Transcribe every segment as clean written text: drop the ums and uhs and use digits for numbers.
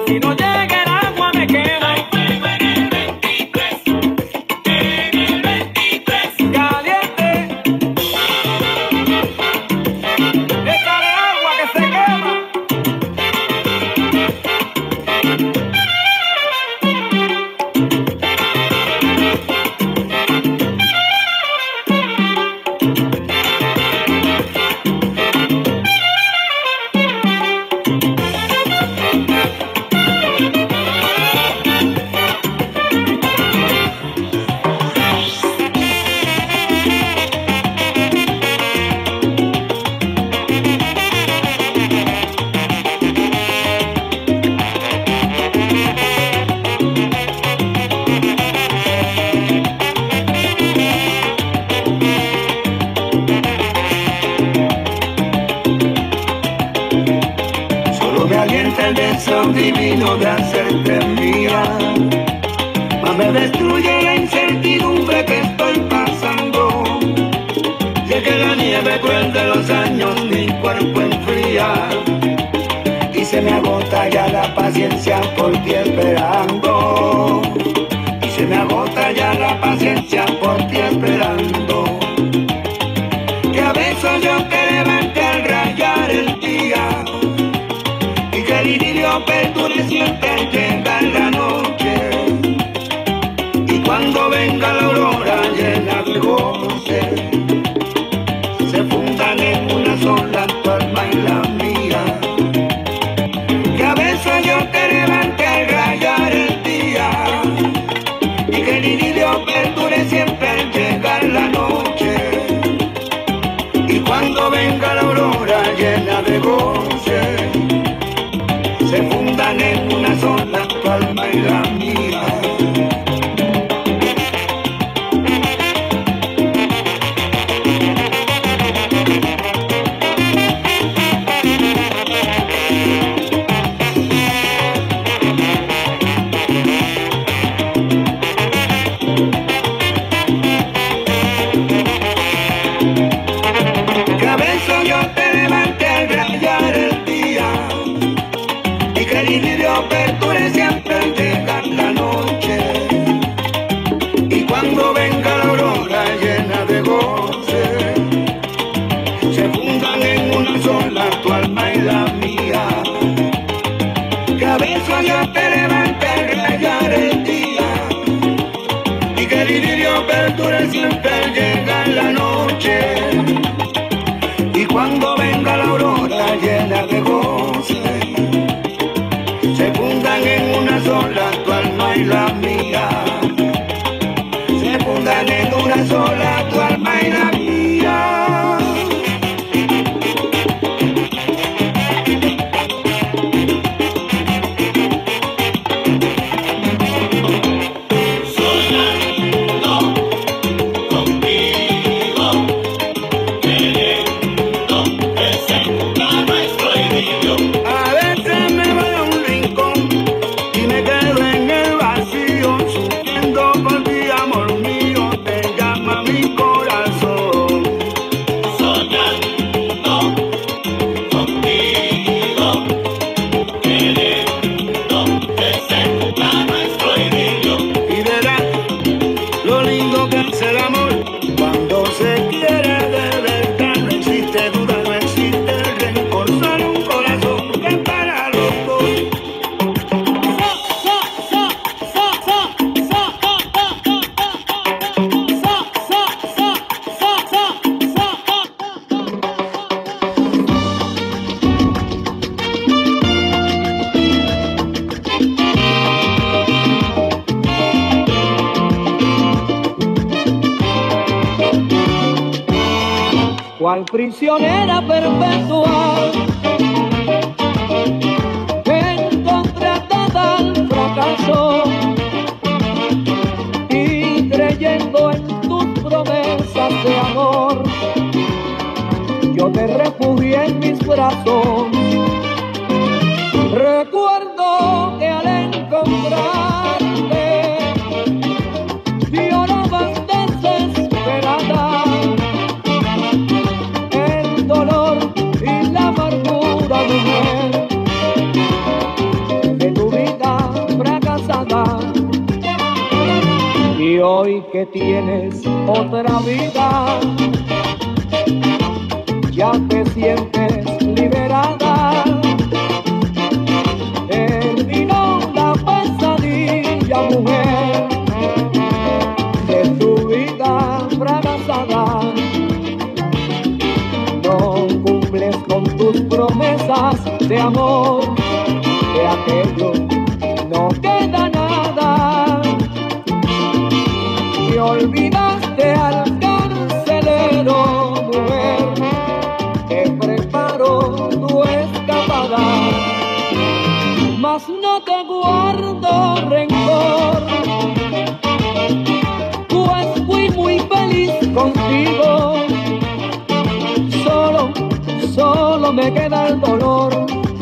Si no llega el agua me quemo. Hay fuego en el 23, en el 23. Caliente. Échale agua que se quema. Solo me alienta el deseo divino de hacerte mía, mas me destruye la incertidumbre que estoy pasando. Y es que la nieve cruel de los años mi cuerpo enfría, y se me agota ya la paciencia por ti esperando. Y se me agota ya la paciencia por ti esperando. Que a veces yo te levante al rayar el día, y que el idilio perdure siempre al llegar la noche. Y cuando venga la aurora llena de goce, se fundan en una sola tu alma y la mía. Que a veces yo te levante al rayar el día, y que el idilio perdure siempre al llegar la noche. Y cuando venga la aurora llena de goce, se fundan en una sola tu alma y la mía. Que a veces yo te levante al rayar el día, y que el idilio perdure siempre al llegar la noche. Y cuando venga la aurora llena de goce, se fundan en una sola tu alma y la mía. Que a veces yo te levante al rayar el día, y que el idilio perdure siempre al llegar la noche. Y cuando venga la aurora llena de goce, se fundan en una sola tu alma y la mía. Se fundan en una sola tu alma y la mía. Soñando contigo, queriendo que se cumpla nuestro idilio. A veces me voy a un rincón y me quedo en el vacío, sufriendo por ti, amor mío, te llama mi corazón. Soñando contigo, queriendo que se cumpla nuestro idilio. Y verás lo lindo que es el amor cuando se quiere de verdad. No existe duda, no existe rencor, solo un corazón que es para los dos. Cual prisionera perpetua, encontré total fracaso, y creyendo en tus promesas de amor, yo te refugié en mis brazos. Recuerdo que al encontrarte llorabas desesperada, el dolor y la amargura, mujer, de tu vida. que tienes otra vida, ya te sientes liberada. Terminó la pesadilla, mujer, de tu vida fracasada. No cumples con tus promesas de amor, de aquello no queda nada. Y olvidaste al carcelero, mujer, que preparó tu escapada. Mas no te guardo rencor, pues fui muy feliz contigo. Solo me queda el dolor,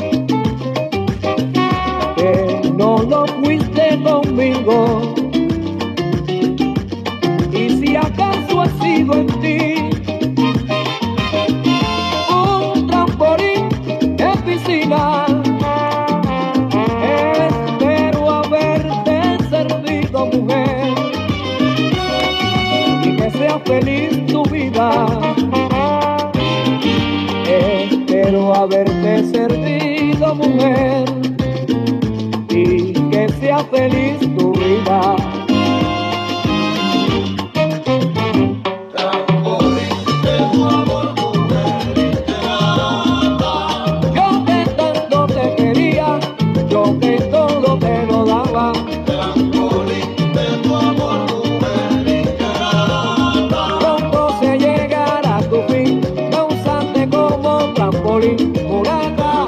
que no lo fuiste conmigo. Y si acaso he sido en ti un trampolín en piscina, espero haberte servido, mujer, y que sea feliz tu vida. Espero haberte servido, mujer, y que sea feliz tu vida. Yo que tanto te quería, yo que todo te lo daba. Pronto se llegará a tu fin, me usaste como trampolín, mulata.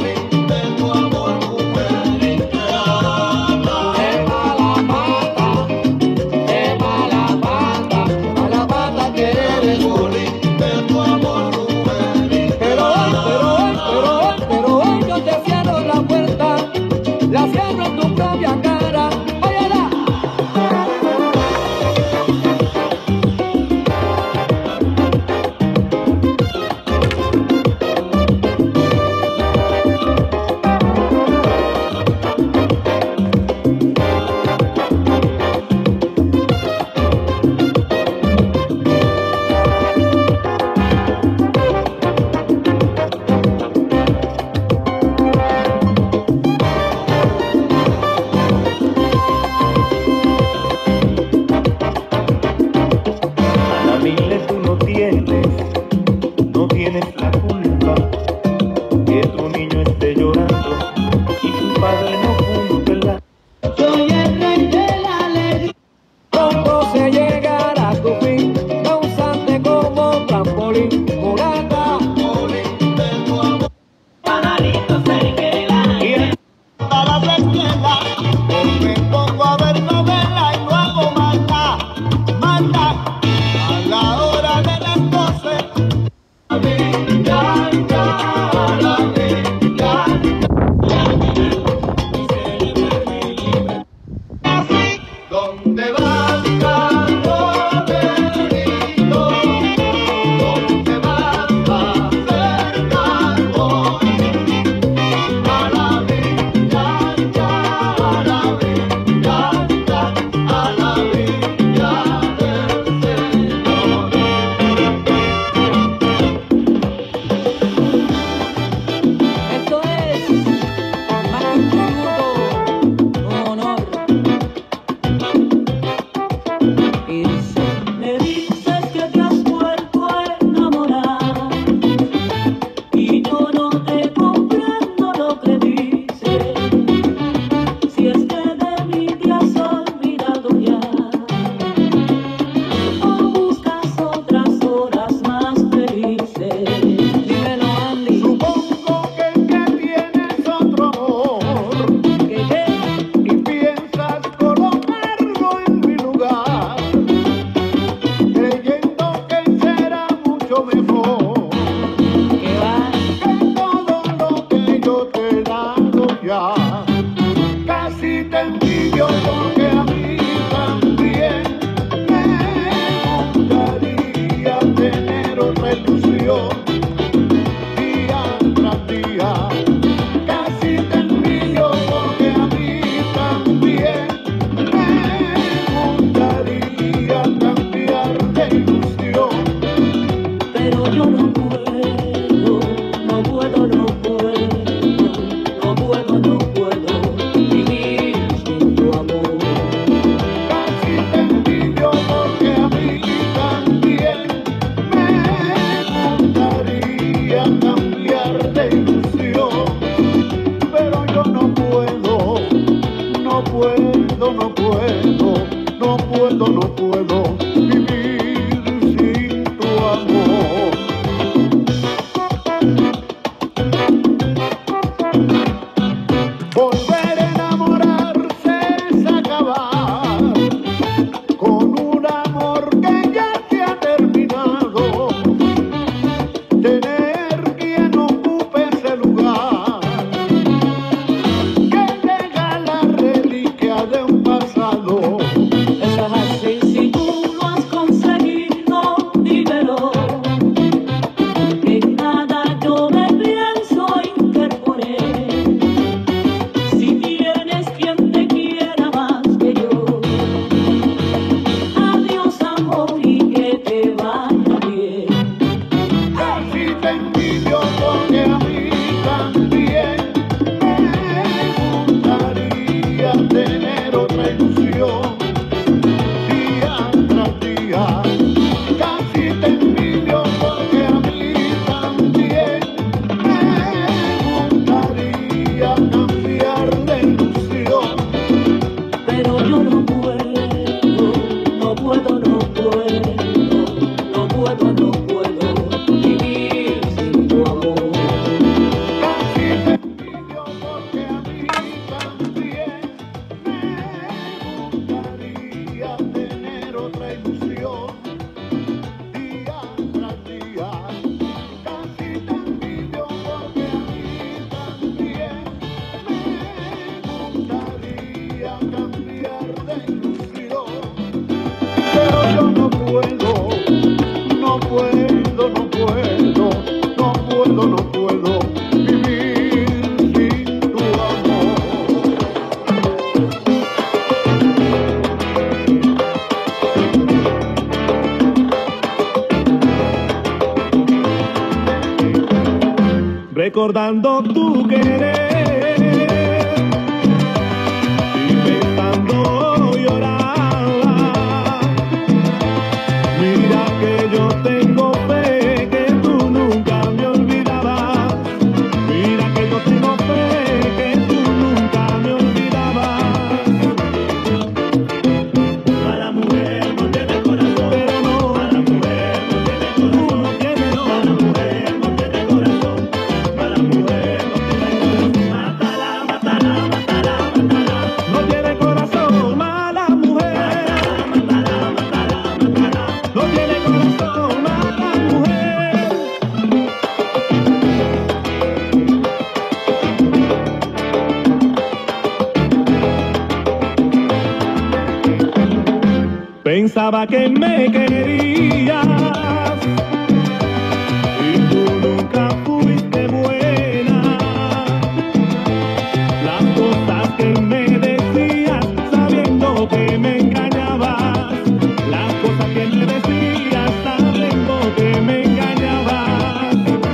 Pero hoy yo te cierro la puerta, la cierro en tu propia cara. ¡Óyala! No tienes la culpa que tu niño esté llorando y tu padre no cumple la. Soy el rey de la alegría. Pronto se llegará a tu fin, me usaste como trampolín, mulata. Pajarito se queda. A la escuela, hoy me pongo a ver novela y no hago manda, a la hora de las 12. Así, ¿dónde vas, carbonerito? ¿Dónde vas a hacer carbón? A la villa, puedo, no puedo, no puedo vivir sin tu amor. Volver a enamorarse es acabar con un amor que ya se ha terminado. Tener quien ocupe ese lugar que deja la reliquia de un pasado. Eso es así, si tú lo has conseguido, dímelo. Que nada yo me pienso interponer. Si tienes quien te quiera más que yo. Adiós amor y que te vaya bien. Casi te envidio porque a mí también me gustaría tener otra ilusión día tras día. Casi te envidio porque a mí también me gustaría cambiar de ilusión. Pero yo no puedo, no puedo, no puedo, no puedo, no puedo vivir sin tu amor. Casi te envidio porque a mí también me gustaría tener otra ilusión día tras día. Casi te envidio porque a mí también me gustaría cambiar de ilusión. Pero yo no puedo, no puedo, no puedo, no puedo, no puedo vivir sin tu amor. Recordando tu querer y pensando llorarla. Mira que yo tengo fe que tú nunca me olvidabas. Mira que yo tengo fe que tú nunca me olvidabas. Mala mujer no tiene corazón. Pero no, Mala mujer no tiene tú corazón. no tienes, no. Mala mujer no tiene corazón. Mala mujer no tiene corazón. Mátala, mátala, mátala, mátala. No tiene corazón, mala mujer. Mátala, mátala, mátala. No tiene corazón, mala mujer. Pensaba que me querías y tú nunca fuiste buena. Las cosas que me decías sabiendo que me engañabas. Las cosas que me decías sabiendo que me engañabas.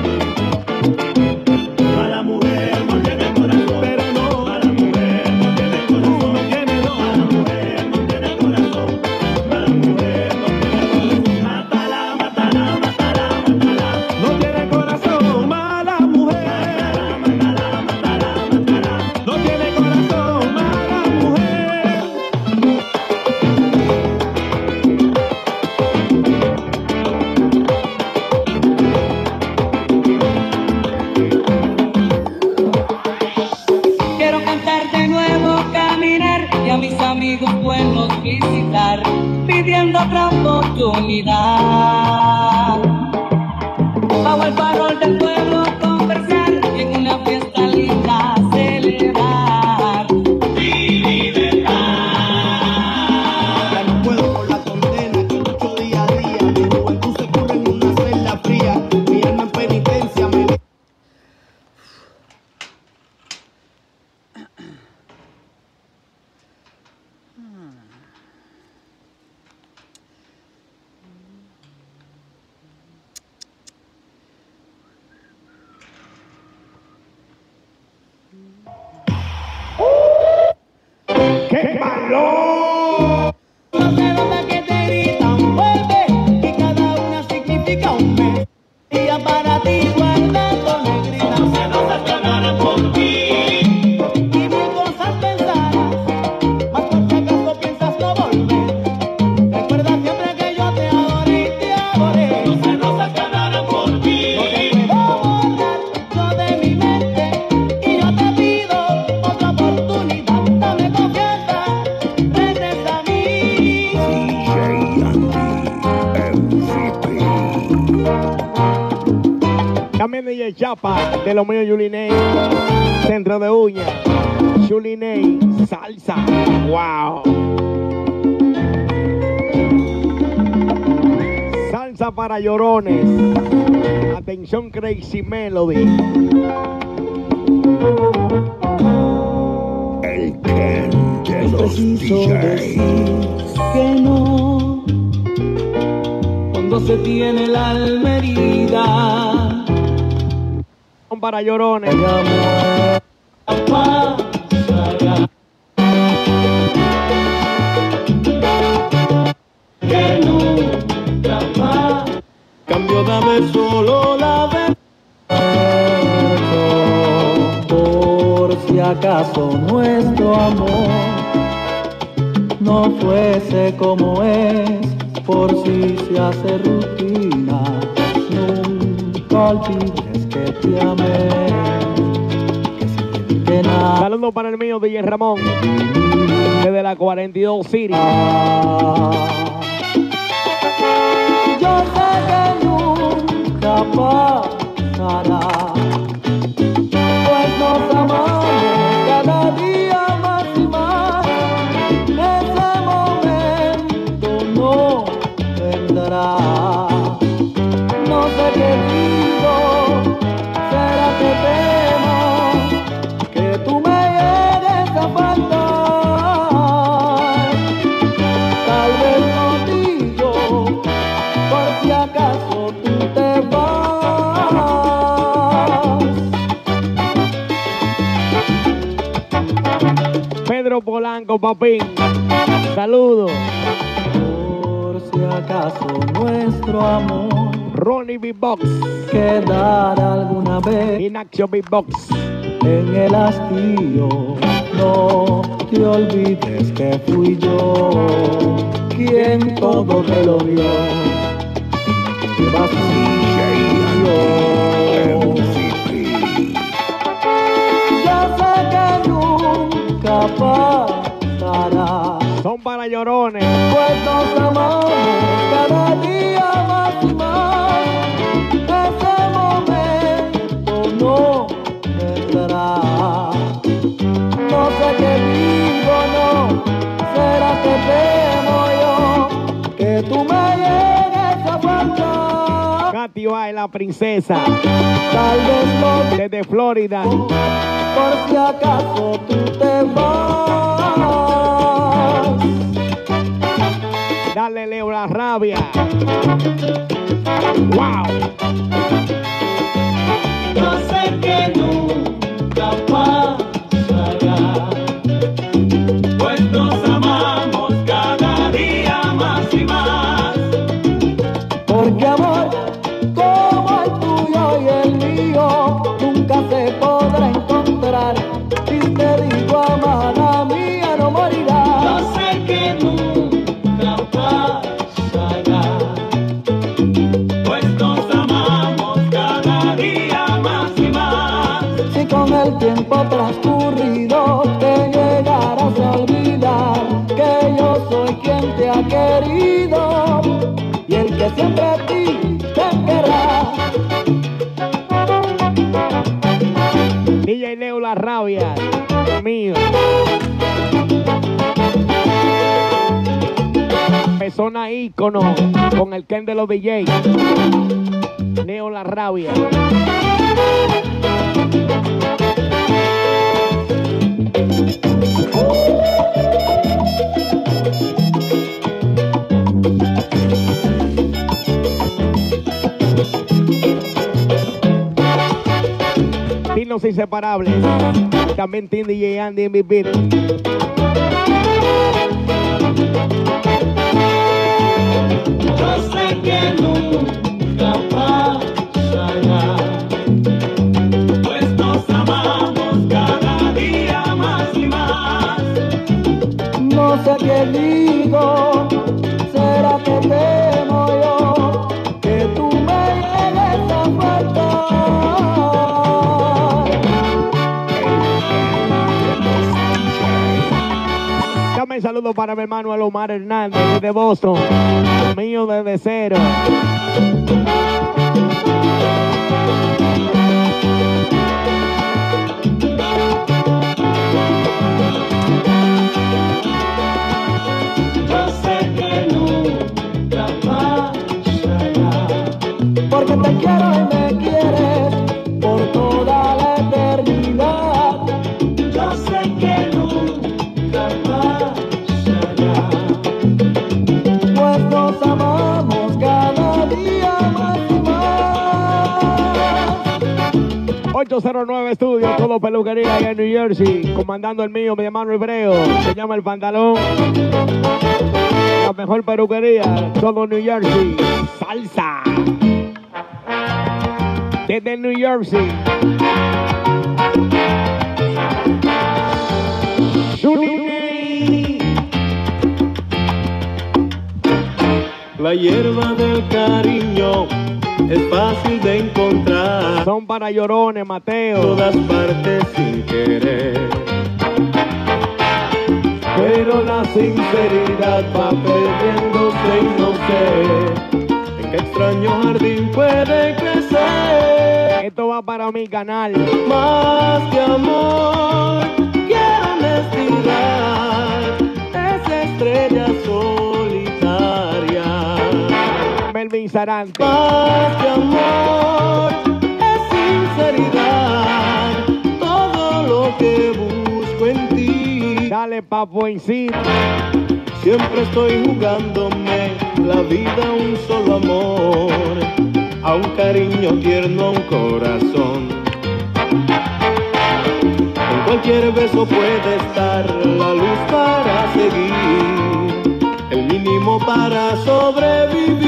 Mala mujer no tiene corazón. Pero no, Mala mujer no tiene tú corazón. no tienes, no. Mala mujer no tiene corazón. Mala mujer no tiene corazón. Mátala, mátala, mátala, mátala. No tiene corazón, mala mujer. Mátala, mátala, mátala. No tiene corazón, mala mujer. Quiero cantar de nuevo, caminar y a mis amigos buenos visitar, pidiendo otra oportunidad. Bajo el farol del pueblo conversar y en una fiesta linda celebrar. Ya no puedo con la condena que lucho día a día. Mi juventud se curre en una celda fría. Mi alma en penitencia me ¡Qué valor! no sé dónde que te gritan fuerte y cada una significa un mes. Día para ti guardando negritas. Se nos acabará por ti. Y mil cosas pensarás, mas por si acaso DJ Chapa, de lo mío, Juliney. Centro de uñas. Juliney, salsa. Wow. Salsa para llorones. Atención, Crazy Melody. El Ken de Es los preciso DJs. decir que no cuando se tiene la alma herida. Son para llorones. El amor pasará. Que nunca más. Cambio, dame solo la verdad. Por si acaso nuestro amor no fuese como es, por si se hace rutina, nunca olvides que te amé, que sin que nada. Saludos para el mío, DJ Ramón. Desde la 42 City. Yo sé que nunca pasará, pues nos amamos cada día más y más. Ese momento no vendrá. No sé qué digo, será que temo que tú me llegues a faltar. Tal vez no digo, por si acaso tú te vas. Pedro Polanco, papín. Saludos. Por si acaso nuestro amor Ronnie Beatbox. quedará alguna vez Inaction Beatbox. en el hastío. No te olvides que fui yo quien todo te lo dio. Que vacío. Ya sé que nunca pasará, Son para llorones. pues nos amamos cada día más y más. Ese momento no vendrá. No sé qué digo, no. Será que temo yo que tú me llegues a faltar. Katy Bay, la princesa. Tal vez no, Desde Florida. por si acaso tú te vas. Dale, Leo, la rabia. Wow. Yo sé que nunca pasará, pues nos amamos cada día más y más. Porque amor como el tuyo y el mío nunca se podrá encontrar. Si te digo amada mía no morirá. Yo sé que nunca pasará, pues nos amamos cada día más y más. Si con el tiempo transcurrido te llegarás a olvidar que yo soy quien te ha querido y el que siempre a ti te querrá. DJ Leo, la rabia. Mío. Persona ícono con el Ken de los DJs. Leo, la rabia. Los inseparables. También Team DJ Andy en mi beat. Yo sé que nunca pasará, pues nos amamos cada día más y más. No sé qué digo, será que temo yo que tú me llegues a faltar. Dame saludos para mi hermano Alomar Hernández de Boston. Mío desde cero. 809 Estudios, todo peluquería allá en New Jersey. Comandando el mío, mi hermano Hebreo. Se llama El Pantalón. La mejor peluquería, todo New Jersey. Salsa. Desde New Jersey. La hierba del cariño es fácil de encontrar. Son para llorones, Mateo. Todas partes sin querer. Pero la sinceridad va perdiéndose y no sé en qué extraño jardín puede crecer. Esto va para mi canal. Más que amor, quiero honestidad. Esa estrella solitaria. Melvin Sarante. Más que amor, es sinceridad. Todo lo que busco en ti. Dale, papo, encima. Siempre estoy jugándome la vida a un solo amor, a un cariño tierno, a un corazón. En cualquier beso puede estar la luz para seguir, el mínimo para sobrevivir.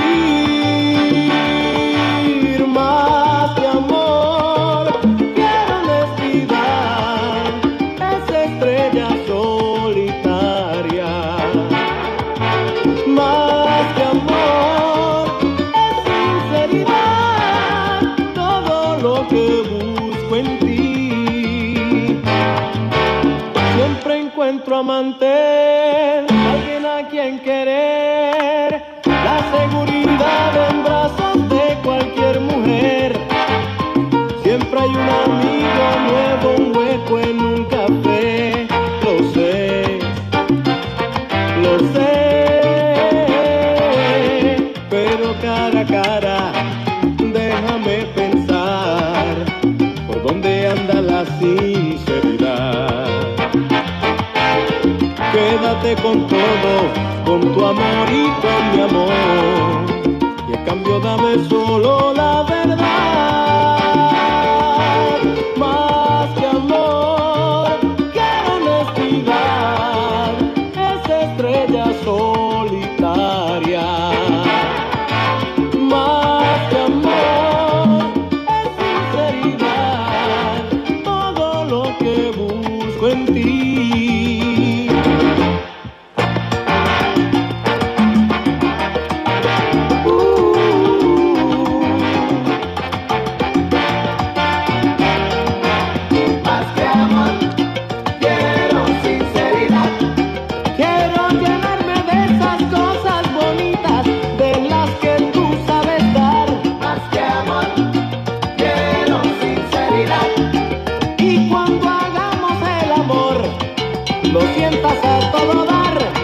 Más que amor, quiero honestidad, esa estrella solitaria. Más que amor, es sinceridad, todo lo que busco en ti. Siempre encuentro amante, alguien a quien querer, la seguridad en brazos de cualquier mujer. Siempre hay un amigo nuevo, un hueco en un café, lo sé, lo sé. Pero cara a cara, déjame pensar por dónde anda la sinceridad. Quédate con todo, con tu amor y con mi amor, y a cambio dame solo la verdad. Más que amor, quiero honestidad, esa estrella solitaria. Más que amor, es sinceridad, todo lo que busco en ti. Más que amor, quiero sinceridad. Quiero llenarme de esas cosas bonitas de las que tú sabes dar. Más que amor, quiero sinceridad. Y cuando hagamos el amor, lo sientas a todo dar.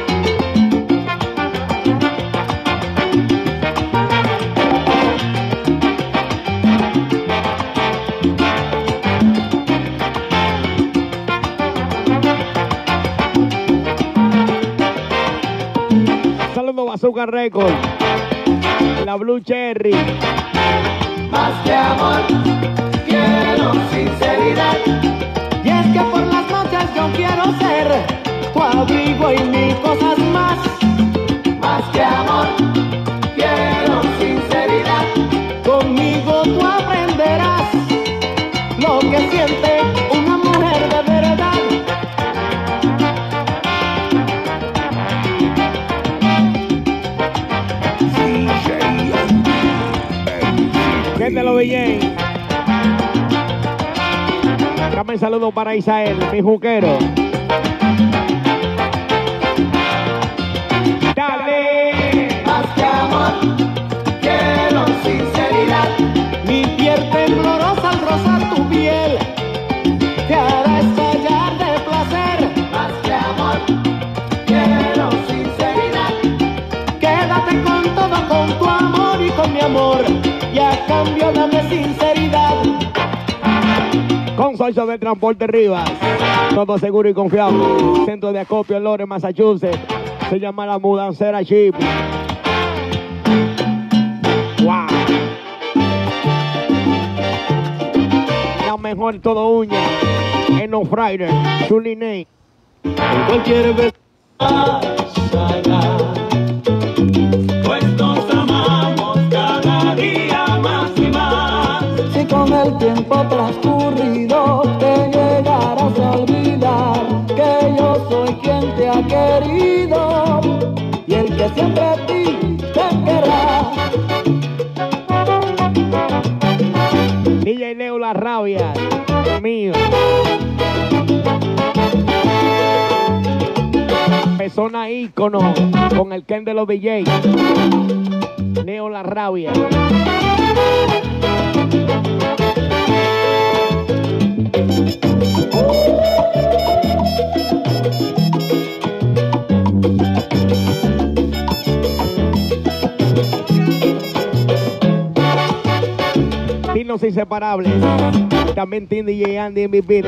Saludos Bazooka Record. La Blue Cherry. Más que amor, quiero sinceridad. Y es que por las noches yo quiero ser tu abrigo y mil cosas más. Más que amor, quiero sinceridad. Conmigo tú aprenderás lo que siente una mujer de verdad. ¿Qué te lo DJ? Dame un saludo para Isael, mi juquero. Dale. Más que amor, quiero sinceridad. Mi piel temblorosa al rozar tu piel te hará estallar de placer. Más que amor, quiero sinceridad. Quédate con todo, con tu amor y con mi amor, y a cambio dame sinceridad. Consorcio de Transporte Rivas. Todo seguro y confiable. Centro de acopio en Lawrence, Massachusetts. Se llama La Mudancera Chip. Wow. La mejor todo uña. En No Friday, Julie Nate. En cualquier vez. Pues nos amamos cada día más y más. Si con el tiempo transcurrido te llegarás a olvidar que yo soy quien te ha querido y el que siempre a ti te querrá. DJ Leo La Rabia, mío. Persona ícono con el Ken de los DJ. Leo La Rabia. Los inseparables. También tiene DJ Andy en mi beat.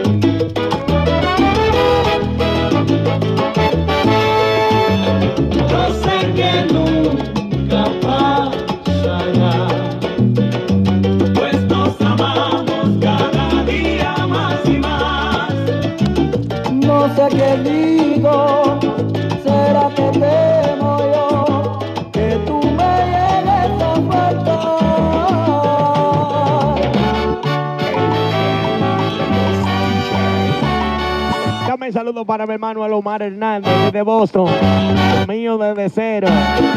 Yo sé que nunca pasará, pues nos amamos cada día más y más. No sé qué digo, será que temo yo que tú me llegues a faltar. Dame un saludo para mi hermano Alomar Hernández desde Boston. Mío desde cero.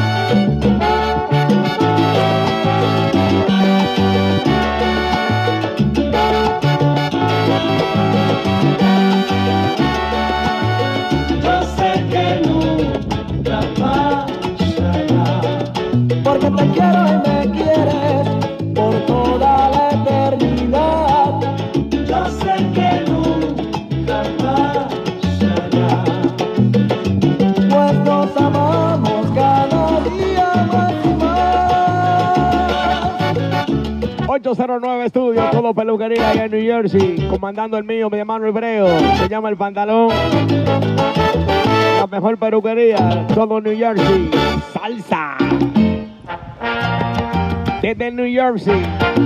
Yo sé que nunca pasará, Porque te quiero y me quieres por toda la eternidad. yo sé que nunca pasará. Pues nos amamos cada día más y más. 809 Estudios, todo peluquería allá en New Jersey. Comandando el mío, mi hermano Hebreo. Se llama El Pantalón. La mejor peluquería, todo New Jersey. Salsa. Desde New Jersey.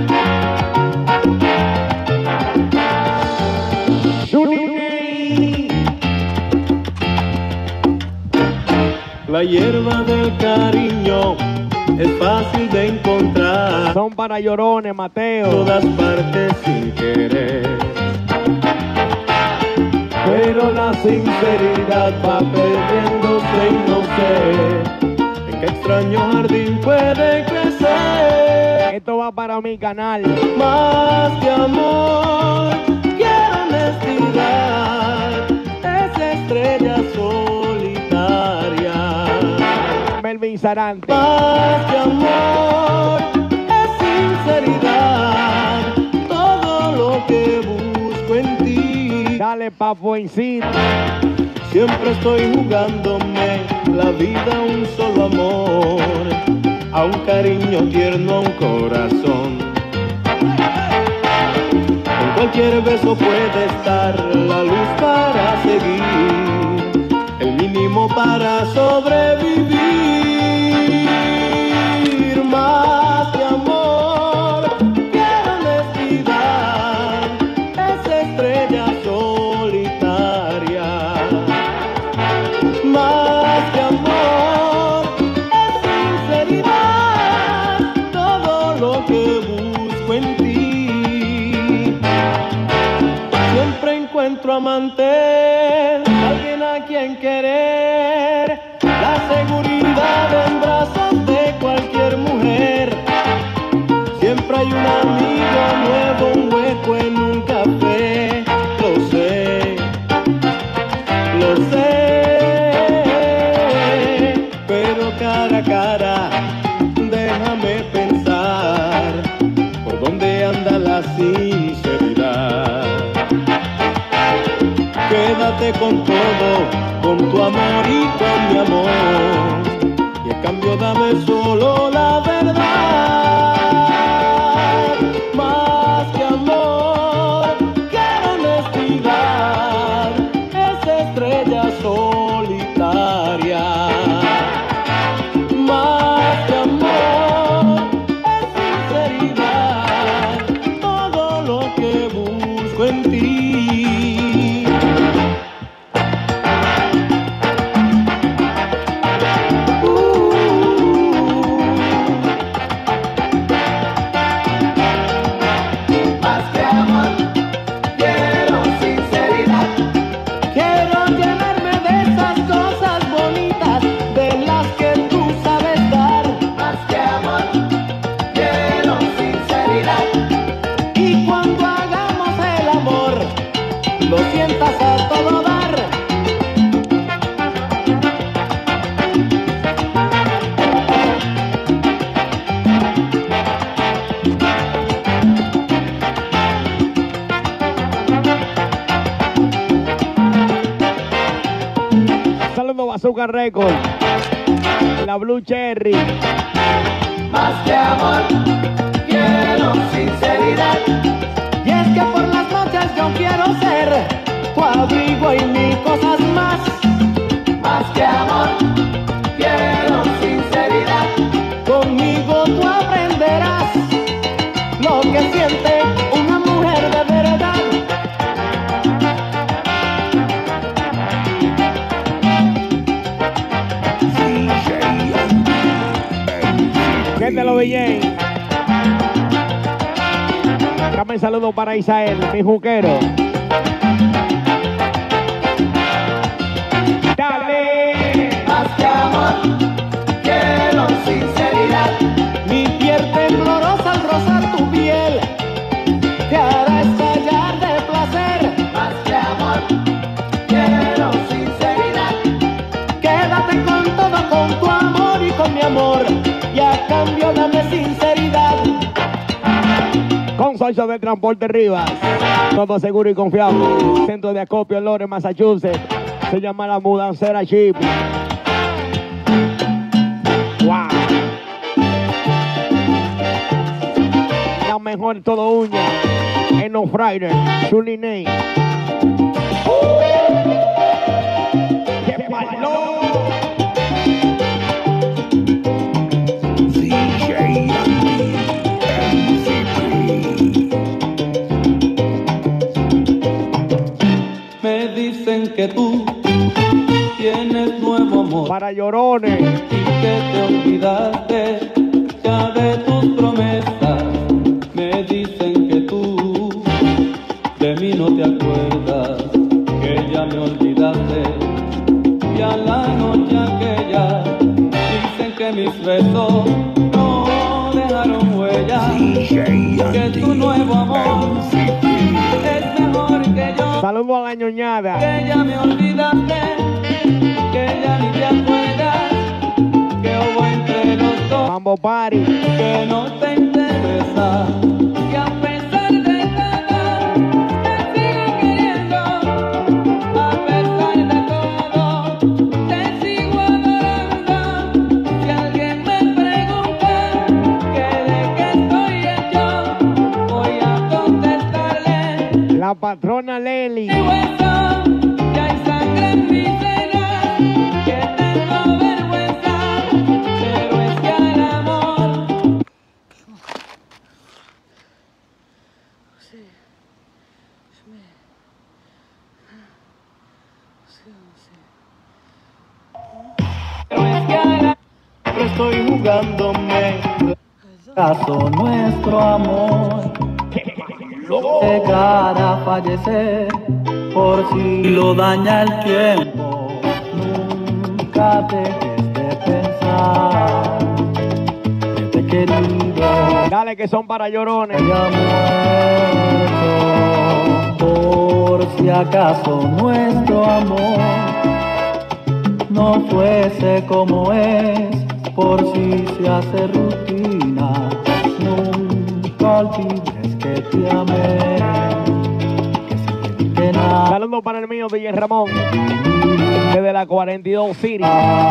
La hierba del cariño es fácil de encontrar. Son para llorones, Mateo. Todas partes sin querer. Pero la sinceridad va perdiéndose y no sé en qué extraño jardín puede crecer. Esto va para mi canal. Más que amor, quiero honestidad, esa estrella solitaria. Melvin Sarante. Más que amor, es sinceridad, todo lo que busco en ti. Dale, papo, incita. Siempre estoy jugándome la vida a un solo amor, a un cariño tierno, a un corazón. En cualquier beso puede estar la luz para seguir, el mínimo para sobrevivir. Más que amor, quiero honestidad, esa estrella solitaria. Más que amor, es sinceridad, todo lo que busco en ti. Siempre encuentro amante, alguien a quien querer, la seguridad en brazos de cualquier mujer. Siempre hay un amigo nuevo, un hueco en un café, lo sé, pero cara a cara, déjame pensar por dónde anda la sinceridad. Quédate con todo, con tu amor y con mi amor, y a cambio dame solo la verdad. Más que amor, quiero honestidad, esa estrella solitaria. Más que amor, es sinceridad, todo lo que busco saludo Bazooka Record. La Blue Cherry. Más que amor, quiero sinceridad. Y es que por las noches yo quiero ser tu abrigo y mil cosas más. Más que amor, quiero sinceridad. Conmigo tú aprenderás lo que siente una mujer de verdad. ¿Qué te lo DJ? Dame un saludo para Isael, mi juquero. Dale. Más que amor, quiero sinceridad. Mi piel temblorosa al rozar tu piel te hará estallar de placer. Más que amor, quiero sinceridad. Quédate con todo, con tu amor y con mi amor, y a cambio dame sinceridad. Consorcio de Transporte Rivas. Todo seguro y confiable. Centro de acopio en Lawrence, Massachusetts. Se llama La Mudancera Chip. Wow. La mejor todo uña. Eno Friday. Julie Ney. ¡Qué palo! Me dicen que tú tienes nuevo amor Para llorones. y que te olvidaste ya de tus promesas. Me dicen que tú de mí no te acuerdas, que ya me olvidaste. Y a la noche aquella dicen que mis besos no dejaron huella, que tu nuevo amor es mejor que yo. Saludo a la ñoñada. Que ya me olvidaste, que ya ni te acuerdas, que hubo entre los dos, Mambo Party. que no te interesa, que a pesar de todo, te sigo queriendo, a pesar de todo, te sigo adorando. Si alguien me pregunta que de qué estoy hecho, voy a contestarle. La patrona Leli. Mi hueso, ya hay sangre en mis venas, que tengo vergüenza, pero es que al amor pero es que al amor Estoy jugándome caso nuestro amor. Llegar a fallecer por si lo daña el tiempo. Nunca dejes de pensar que te he querido Dale que son para llorones. y ha muerto. Por si acaso nuestro amor no fuese como es, por si se hace rutina, nunca olvides que te amé, que sin pedirte nada. Saludo para el mío, DJ Ramón. Desde la 42 City.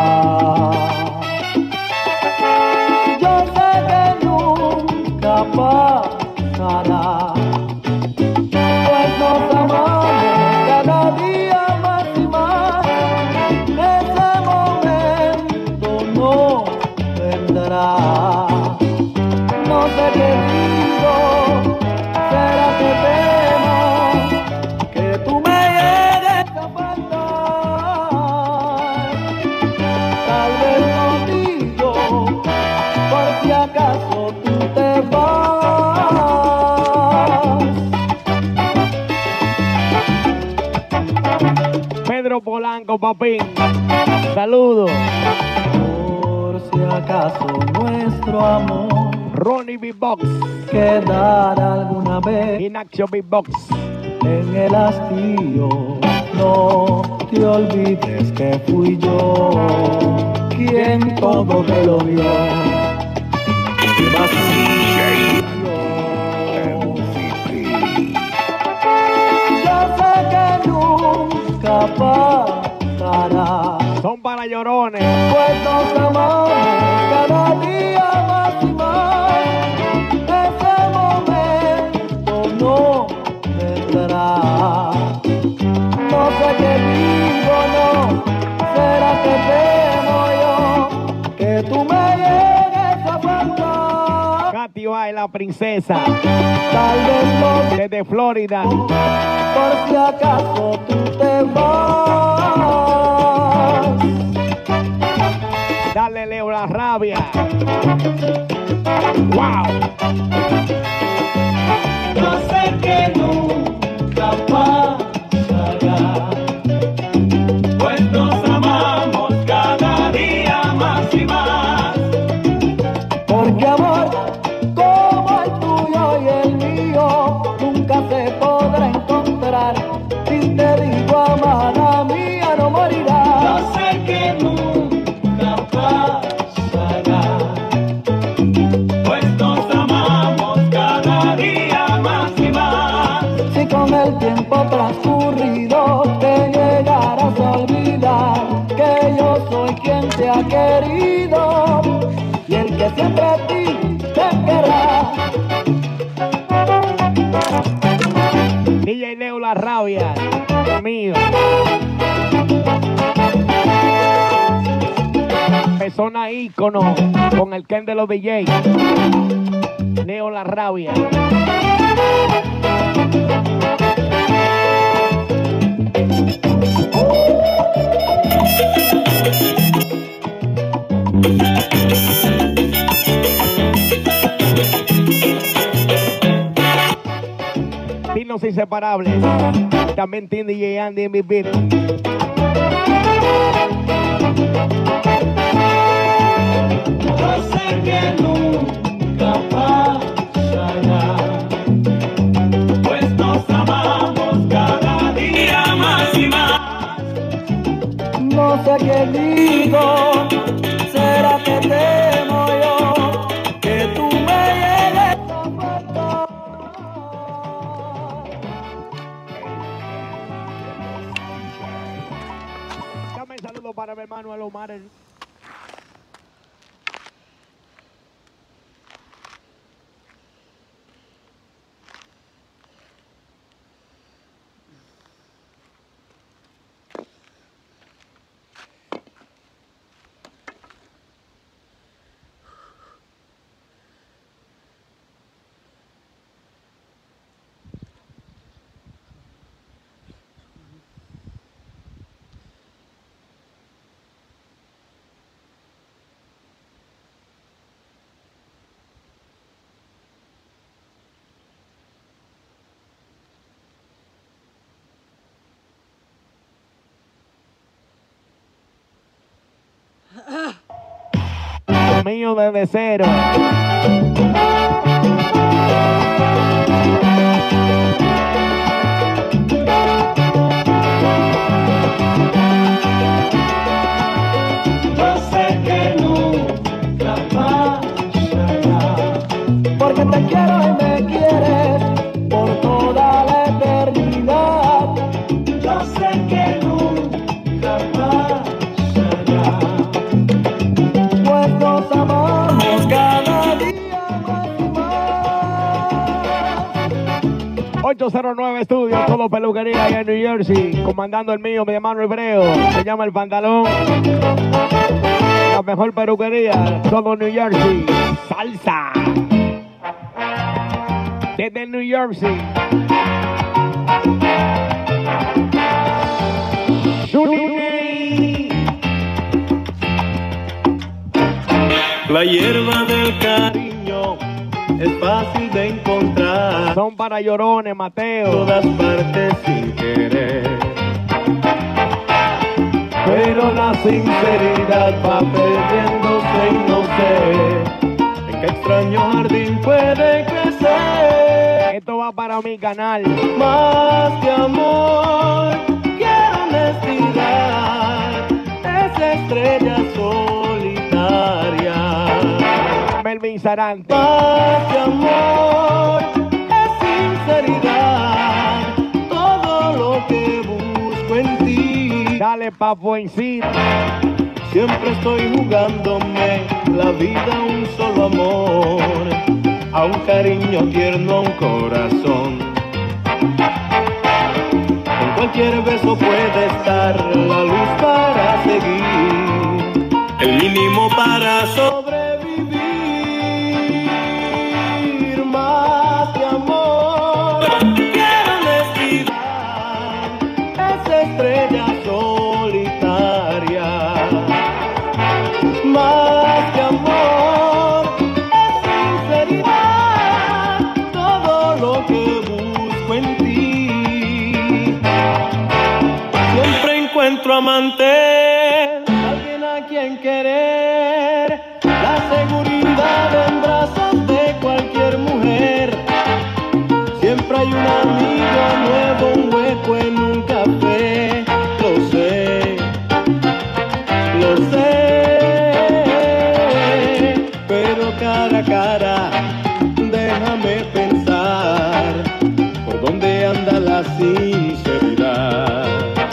Yo sé que nunca pasará, pues nos amamos cada día más y más. Ese momento no vendrá. No sé qué digo, será que temo que tú me llegues a faltar. Tal vez no digo, por si acaso tú te vas. Pedro Polanco, papín. Saludo. Por si acaso nuestro amor Ronnie Beatbox. quedará alguna vez Inaction Beatbox. en el hastío. No te olvides que fui yo quien todo te lo vio. Yo sé que nunca pasará, Son para llorones. Pues nos amamos cada día más y más. Ese momento no vendrá. No sé qué digo, no. ¿Será que temo yo que tú me llegues a faltar? Katy Bay, la princesa, Tal vez no, desde Florida. por si acaso tú te vas. Dale, Leo, la rabia. Wow. Yo sé que nunca pasará, pues nos amamos cada día más y más. Porque amor como el tuyo y el mío nunca se podrá encontrar. Si te digo amada mía no Yo morirás. sé que nunca pasará, pues nos amamos cada día más y más. Si con el tiempo transcurrido te llegarás a olvidar que yo soy quien te ha querido y el que siempre a ti te querrá. DJ Leo, la rabia. Mío. Persona ícono con el Ken de los DJ. Leo, la rabia. Dinos inseparables. También tiene DJ Andy en mi beat. Yo sé que nunca pasará, pues nos amamos cada día más y más. No sé qué digo, será que temo yo que tú me llegues a faltar. Dame un saludo para mi hermano Alomar. Mío desde cero. Yo sé que nunca pasará, Porque te quiero y me quieres por toda la eternidad. yo sé que nunca pasará, Pues nos amamos cada día más y más. 809 Estudios, todo peluquería allá en New Jersey. Comandando el mío, mi hermano Hebreo. Se llama El Pantalón. La mejor peluquería, todo New Jersey. Salsa. Desde New Jersey. La hierba del cariño es fácil de encontrar Son para llorones, en Mateo. todas partes sin querer. Pero la sinceridad va perdiéndose y no sé en qué extraño jardín puede crecer. Esto va para mi canal. Más que amor, quiero honestidad, esa estrella solitaria. Melvin Sarante. Más que amor, es sinceridad, todo lo que busco en ti. Dale pa' Fuencita. Siempre estoy jugándome la vida a un solo amor, a un cariño tierno, a un corazón. En cualquier beso puede estar la luz para seguir, el mínimo para sobrevivir. Más de amor, quiero honestidad, esa estrella solitaria. Más que amor, es sinceridad, todo lo que busco en ti. Siempre encuentro amante, alguien a quien querer, la seguridad en brazos de cualquier mujer. Siempre hay un amigo nuevo, un hueco en un café. Lo sé. Cara a cara, déjame pensar por dónde anda la sinceridad.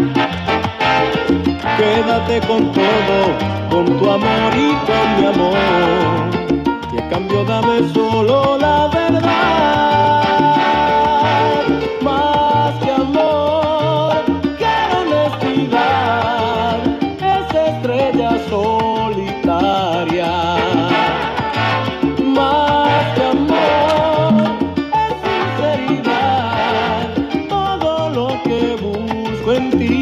Quédate con todo, con tu amor y con mi amor, y a cambio dame solo la verdad. Más que amor, quiero honestidad, esa estrella solitaria. Más que amor, es sinceridad, todo lo que busco en ti.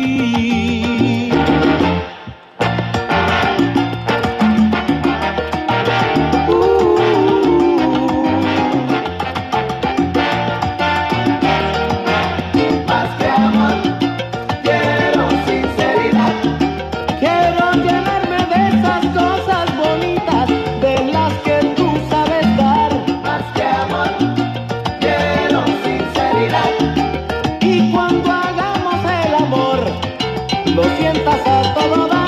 Más que amor, quiero sinceridad. Quiero llenarme de esas cosas bonitas de las que tú sabes dar. Más que amor, quiero sinceridad. Y cuando hagamos el amor, lo sientas a todo dar.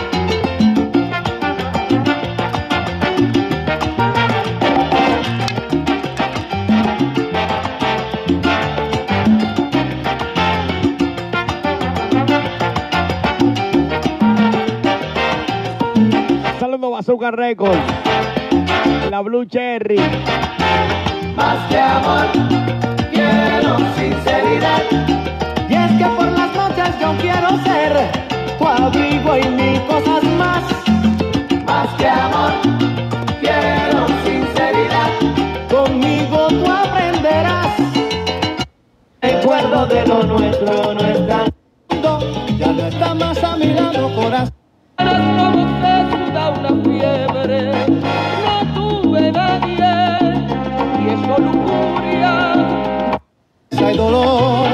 Saludos Bazooka Records. La Blue Cherry. Más que amor, quiero sinceridad. Y es que por las noches yo quiero ser tu abrigo y mil cosas más. Más que amor, quiero sinceridad. Conmigo tú aprenderás. Recuerdo de lo nuestro, no está. Ya no está más a mi lado, corazón. Como se suda una fiebre, no tuve nadie y eso lujuria. Hay dolor,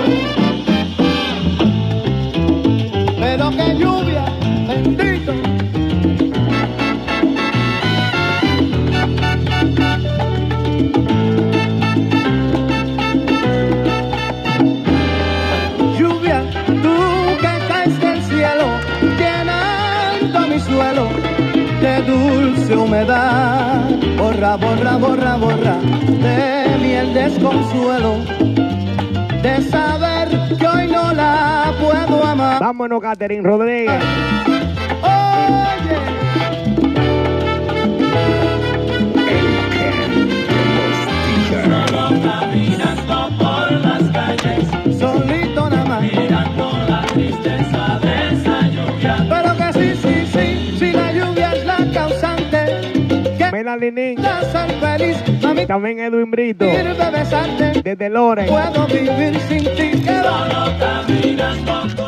pero que lluvia, bendito. Lluvia, tú que caes del cielo, llenando mi suelo de dulce humedad. Borra, borra, borra, borra de mí el desconsuelo de saber que hoy no la puedo amar. Vámonos, Catherine Rodríguez. Oye, Solo caminando por las calles, solito nada más. mirando la tristeza de esa lluvia. Pero que sí, sí, sí, si la lluvia es la causante que Melanie Ning. te hace ser feliz, mami, También Edwin Brito. quiero besarte. Desde Loren. Puedo vivir sin ti, que va. Solo caminas con